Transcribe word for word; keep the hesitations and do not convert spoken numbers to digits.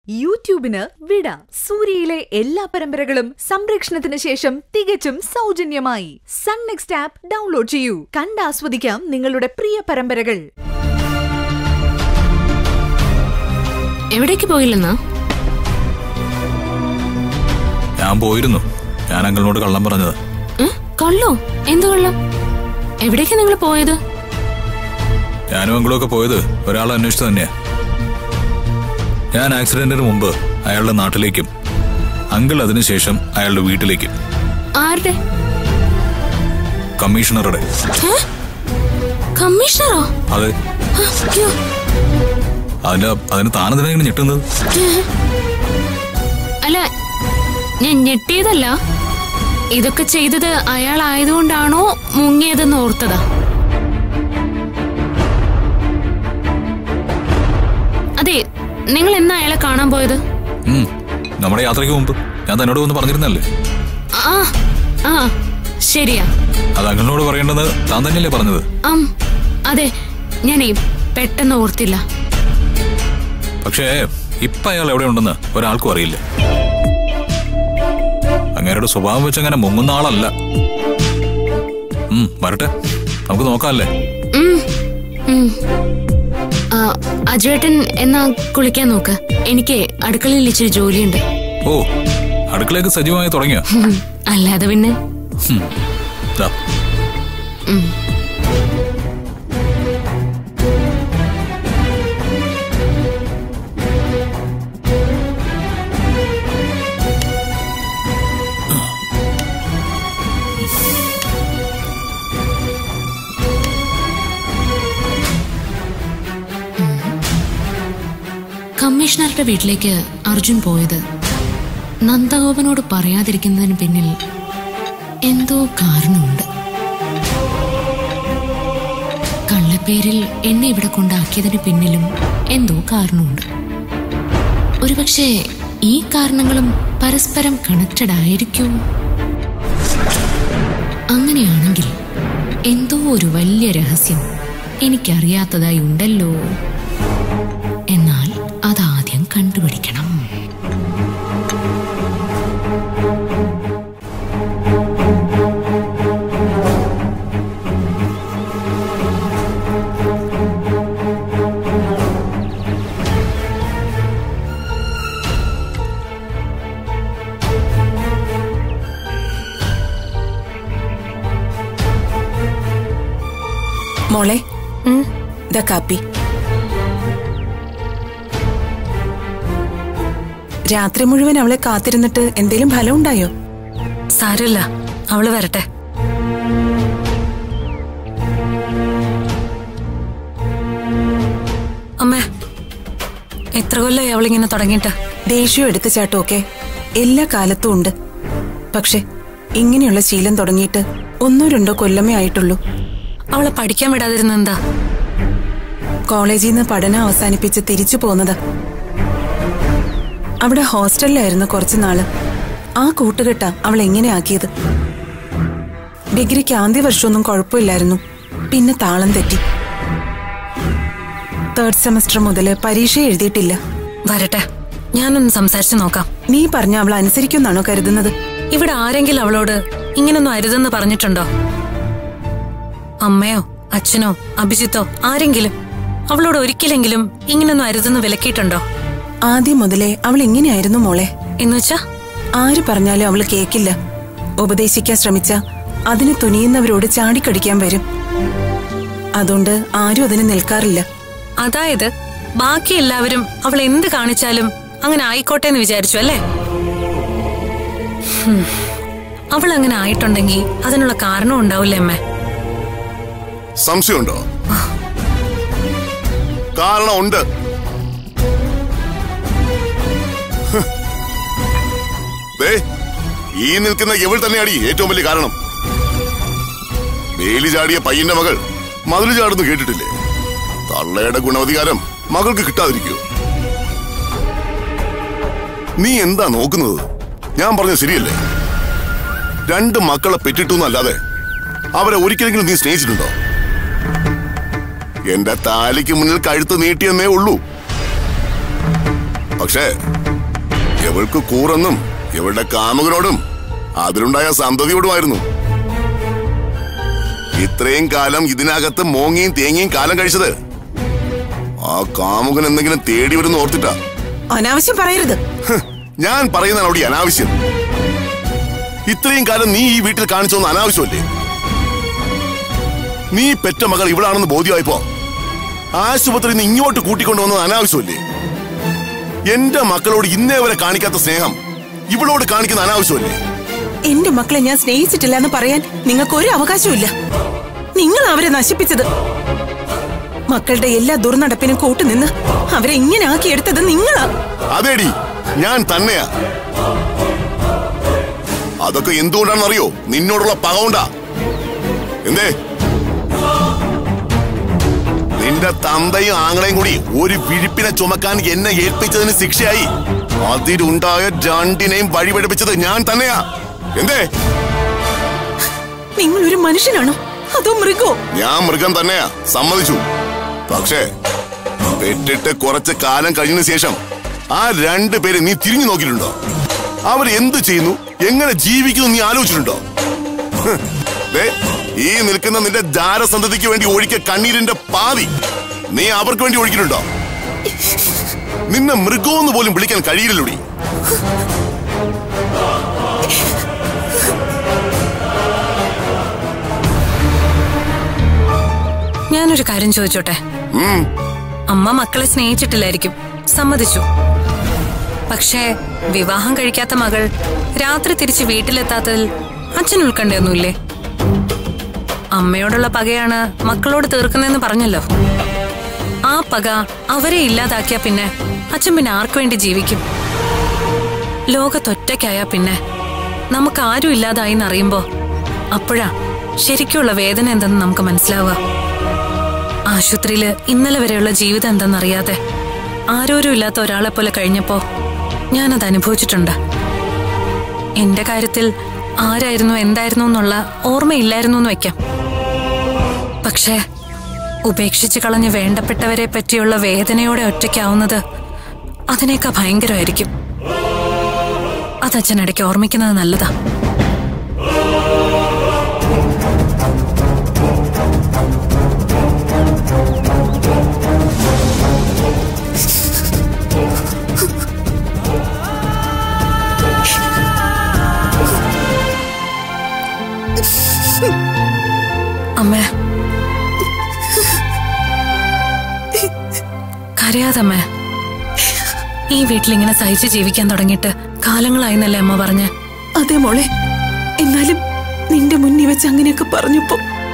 യൂട്യൂബിന് വിട. സൂര്യയിലെ എല്ലാ പരമ്പരകളും സംരക്ഷണത്തിന് ശേഷം തികച്ചും സൗജന്യമായി സൺ നെക്സ്റ്റ് ആപ്പ് ഡൗൺലോഡ് ചെയ്യൂ. കണ്ടാസ്വദിക്കാം നിങ്ങളുടെ പ്രിയ പരമ്പരകൾ. എവിടേക്ക് പോയില്ലെന്നാ? ഞാൻ പോയിരുന്നു. ഞാൻ അങ്കിളിനോട് കള്ളം പറഞ്ഞത്. കള്ളോ? എന്ത് കള്ളം? എവിടേക്ക് നിങ്ങൾ പോയത്? ഞാനും അങ്കിളും ഒക്കെ പോയത് ഒരാളെ അന്വേഷിച്ചു തന്നെയാ. ഞാൻ ആക്സിഡന്റിന് മുമ്പ് അയാളുടെ നാട്ടിലേക്കും അങ്കിൾ അതിനുശേഷം അയാളുടെ വീട്ടിലേക്കും. ആരുടെ? കമ്മീഷണറുടെ. കമ്മീഷണറോ? അതെ. അതിന് അതിന് താനെന്തിനാ ഞെട്ടുന്നത്? അല്ല, ഞാൻ ഞെട്ടിയതല്ല. ഇതൊക്കെ ചെയ്തത് അയാളായതുകൊണ്ടാണോ മുങ്ങിയതെന്ന് ഓർത്തതാ. അതെ, നിങ്ങൾ എന്നാ അയാളെ കാണാൻ പോയത്? നമ്മുടെ യാത്രയ്ക്ക് മുമ്പ്. ഞാൻ തന്നോട് ഒന്ന് പറഞ്ഞിരുന്നല്ലേ? ആ ആ ശരിയാ. അത് അങ്കിളിനോട് പറയേണ്ടത് താൻ തന്നെയല്ലേ പറഞ്ഞത്? അതെ, ഞാനേ പെട്ടെന്ന് ഓർത്തില്ല. പക്ഷേ ഇപ്പൊ അയാൾ എവിടെ ഉണ്ടെന്ന് ഒരാൾക്കും അറിയില്ല. അങ്ങേരുടെ സ്വഭാവം വെച്ച് അങ്ങനെ മുങ്ങുന്ന ആളല്ല. വരട്ടെ, നമുക്ക് നോക്കാല്ലേ? അജുവേട്ടൻ എന്നാ കുളിക്കാൻ നോക്ക്. എനിക്ക് അടുക്കളയിൽ ഇച്ചിരി ജോലിയുണ്ട്. ഓ, അടുക്കളയൊക്കെ സജീവമായി തുടങ്ങിയോ? അല്ലാതെ പിന്നെ. കമ്മീഷണറുടെ വീട്ടിലേക്ക് അർജുൻ പോയത് നന്ദഗോപനോട് പറയാതിരിക്കുന്നതിന് പിന്നിൽ എന്തോ കാരണമുണ്ട്. കള്ളപ്പേരിൽ എന്നെ ഇവിടെ കൊണ്ടാക്കിയതിന് പിന്നിലും എന്തോ കാരണമുണ്ട്. ഒരുപക്ഷെ ഈ കാരണങ്ങളും പരസ്പരം കണക്റ്റഡ് ആയിരിക്കും. അങ്ങനെയാണെങ്കിൽ എന്തോ ഒരു വലിയ രഹസ്യം എനിക്കറിയാത്തതായി ഉണ്ടല്ലോ. എന്നാൽ അതാദ്യം കണ്ടുപിടിക്കണം. മോളെ, ദാ കാപ്പി. രാത്രി മുഴുവൻ അവളെ കാത്തിരുന്നിട്ട് എന്തേലും ഫലം ഉണ്ടായോ? സാരമില്ല, അവള് വരട്ടെ. അമ്മേ, എത്ര കൊല്ലായി അവളിങ്ങനെ തുടങ്ങിയിട്ട്? ദേഷ്യം എടുത്തു ചാട്ടമൊക്കെ എല്ലാ കാലത്തും ഉണ്ട്. പക്ഷെ ഇങ്ങനെയുള്ള ശീലം തുടങ്ങിയിട്ട് ഒന്നോ രണ്ടോ കൊല്ലമേ ആയിട്ടുള്ളൂ. അവളെ പഠിക്കാൻ വിടാതിരുന്ന എന്താ? കോളേജിൽ നിന്ന് പഠനം അവസാനിപ്പിച്ച് തിരിച്ചു പോന്നതാ. അവിടെ ഹോസ്റ്റലിലായിരുന്നു കുറച്ചു നാള്. ആ കൂട്ടുകെട്ടാ അവൾ എങ്ങനെ ആക്കിയത്. ഡിഗ്രിക്ക് ആദ്യ വർഷമൊന്നും കുഴപ്പമില്ലായിരുന്നു. പിന്നെ താളം തെറ്റി. തേർഡ് സെമസ്റ്റർ മുതല് പരീക്ഷ എഴുതിയിട്ടില്ല. വരട്ടെ, ഞാനൊന്ന് സംസാരിച്ചു നോക്കാം. നീ പറഞ്ഞ അവൾ അനുസരിക്കുന്നാണോ കരുതുന്നത്? ഇവിടെ ആരെങ്കിലും അവളോട് ഇങ്ങനൊന്നും അരുതെന്ന് പറഞ്ഞിട്ടുണ്ടോ? അമ്മയോ അച്ഛനോ അഭിജിത്തോ ആരെങ്കിലും അവളോട് ഒരിക്കലെങ്കിലും ഇങ്ങനൊന്നും അരുതെന്ന് വിലക്കിയിട്ടുണ്ടോ? ആദ്യം മുതലേ അവൾ ഇങ്ങനെയായിരുന്നു മോളെ. എന്നുവെച്ചാ ആര് പറഞ്ഞാലും അവള് കേക്കില്ല. ഉപദേശിക്കാൻ ശ്രമിച്ച അതിന് തുനിയുന്നവരോട് ചാടിക്കടിക്കാൻ വരും. അതുകൊണ്ട് ആരും അതിന് നിൽക്കാറില്ല. അതായത് ബാക്കി എല്ലാവരും അവൾ എന്ത് കാണിച്ചാലും അങ്ങനെ ആയിക്കോട്ടെ എന്ന് വിചാരിച്ചു അല്ലേ? അവൾ അങ്ങനെ ആയിട്ടുണ്ടെങ്കിൽ അതിനുള്ള കാരണം ഉണ്ടാവില്ലേ അമ്മേ? സംശയമുണ്ടോ? കാരണമുണ്ട്. ഈ നിൽക്കുന്ന ഇവൾ തന്നെയാണ് ഏറ്റവും വലിയ കാരണം. വേലി ചാടിയ പയ്യന്റെ മകൾ മതില് ചാടുന്നു കേട്ടിട്ടില്ലേ? തള്ളയുടെ ഗുണവധികാരം മകൾക്ക് കിട്ടാതിരിക്കോ? നീ എന്താ നോക്കുന്നത്? ഞാൻ പറഞ്ഞത് ശരിയല്ലേ? രണ്ട് മക്കളെ പെറ്റിട്ടൊന്നല്ലാതെ അവരെ ഒരിക്കലെങ്കിലും നീ സ്നേഹിച്ചിട്ടുണ്ടോ? എന്റെ താലിക്ക് മുന്നിൽ കഴുത്ത് നീട്ടിയെന്നേ ഉള്ളൂ. പക്ഷേ ഇവൾക്ക് കൂറെന്നും ഇവളുടെ കാമുകനോടും അതിലുണ്ടായ സന്തതിയോടുമായിരുന്നു. ഇത്രയും കാലം ഇതിനകത്ത് മോങ്ങിയും തേങ്ങിയും കാലം കഴിച്ചത് ആ കാമുകൻ എന്തെങ്കിലും തേടി വരുന്ന ഓർത്തിട്ടാ. അനാവശ്യം പറയരുത്. ഞാൻ പറയുന്നതാണ് അവിടെ അനാവശ്യം. ഇത്രയും കാലം നീ ഈ വീട്ടിൽ കാണിച്ചൊന്നും അനാവശ്യമല്ലേ? നീ പെറ്റ മകൾ ഇവളാണെന്ന് ബോധ്യമായപ്പോ ആശുപത്രിയിൽ നിന്ന് ഇങ്ങോട്ട് കൂട്ടിക്കൊണ്ടുവന്നത് അനാവശ്യമല്ലേ? എന്റെ മക്കളോട് ഇന്നേ വരെ കാണിക്കാത്ത സ്നേഹം ഇവളോട് കാണിക്കുന്ന അനാവശ്യമല്ലേ? എന്റെ മക്കളെ ഞാൻ സ്നേഹിച്ചിട്ടില്ല എന്ന് പറയാൻ നിങ്ങൾക്ക് ഒരു അവകാശമില്ല. നിങ്ങൾ അവരെ നശിപ്പിച്ചത്. മക്കളുടെ എല്ലാ ദുർനടപ്പിനും കൂട്ടുനിന്ന് അവരെ ഇങ്ങനെ ആക്കിയെടുത്തത് നിങ്ങളാ. അതേടി, ഞാൻ തന്നെയാ. അതൊക്കെ എന്തുകൊണ്ടാണെന്നറിയോ? നിന്നോടുള്ള പകവുണ്ടാ. എന്തേ? നിന്റെ തന്തയും ആങ്ങളെയും കൂടി ഒരു വിഴിപ്പിനെ ചുമക്കാൻ എന്നെ ഏൽപ്പിച്ചതിന് ശിക്ഷയായി അതിലുണ്ടായ രണ്ടിനെയും വഴിപഠിപ്പിച്ചത് ഞാൻ തന്നെയാ. എന്തേ? നിങ്ങൾ ഒരു മനുഷ്യനാണോ അതോ മൃഗോ? ഞാൻ മൃഗം തന്നെയാ, സമ്മതിച്ചു. പക്ഷേ പെട്ടിട്ട് കുറച്ച് കാലം കഴിഞ്ഞ ശേഷം ആ രണ്ടു പേരെ നീ തിരിഞ്ഞു നോക്കിയിട്ടുണ്ടോ? അവർ എന്ത് ചെയ്യുന്നു, എങ്ങനെ ജീവിക്കുന്നു നീ ആലോചിച്ചിട്ടുണ്ടോ? ഈ നിൽക്കുന്ന നിന്റെ ജാരസന്തതിക്ക് വേണ്ടി ഒഴിക്ക കണ്ണീരിന്റെ പാതി നീ അവർക്ക് വേണ്ടി ഒഴിക്കുന്നുണ്ടോ? നിന്നെ മൃഗമെന്ന് പോലും വിളിക്കാൻ കഴിയില്ലൂടി. ഞാനൊരു കാര്യം ചോദിച്ചോട്ടെ? അമ്മ മക്കളെ സ്നേഹിച്ചിട്ടില്ലായിരിക്കും, സമ്മതിച്ചു. പക്ഷേ വിവാഹം കഴിക്കാത്ത മകൾ രാത്രി തിരിച്ച് വീട്ടിലെത്താത്തതിൽ അച്ഛൻ ഉൾക്കണ്ടൊന്നുമില്ലേ? അമ്മയോടുള്ള പകയാണ് മക്കളോട് തീർക്കുന്നതെന്ന് പറഞ്ഞല്ലോ. ആ പക അവരെ ഇല്ലാതാക്കിയ പിന്നെ അച്ഛൻ പിന്നെ ആർക്കു വേണ്ടി ജീവിക്കും? ലോകത്തൊറ്റയ്ക്കായ പിന്നെ നമുക്ക് ആരും ഇല്ലാതായി എന്നറിയുമ്പോ അപ്പോഴാ ശരിക്കുള്ള വേദന എന്തെന്ന് നമുക്ക് മനസ്സിലാവുക. ആശുപത്രിയില് ഇന്നലെ വരെയുള്ള ജീവിതം എന്തെന്നറിയാതെ ആരോരും ഇല്ലാത്ത ഒരാളെ പോലെ കഴിഞ്ഞപ്പോ ഞാനത് അനുഭവിച്ചിട്ടുണ്ട്. എന്റെ കാര്യത്തിൽ ആരായിരുന്നു എന്തായിരുന്നു എന്നുള്ള ഓർമ്മയില്ലായിരുന്നു എന്ന് വെക്കാം. പക്ഷേ ഉപേക്ഷിച്ചു കളഞ്ഞ് വേണ്ടപ്പെട്ടവരെ പറ്റിയുള്ള വേദനയോടെ ഒറ്റയ്ക്കാവുന്നത് അതിനേക്കാൾ ഭയങ്കരമായിരിക്കും. അതച്ഛനിടയ്ക്ക് ഓർമ്മിക്കുന്നത് നല്ലതാ. അമ്മേ, കരയാതമ്മേ. ഈ വീട്ടിലിങ്ങനെ സഹിച്ച് ജീവിക്കാൻ തുടങ്ങിയിട്ട് കാലങ്ങളായിന്നല്ലേ അമ്മ പറഞ്ഞ്? അതെ മോളെ, എന്നാലും നിന്റെ മുന്നിൽ വെച്ച് അങ്ങനെയൊക്കെ പറഞ്ഞപ്പോ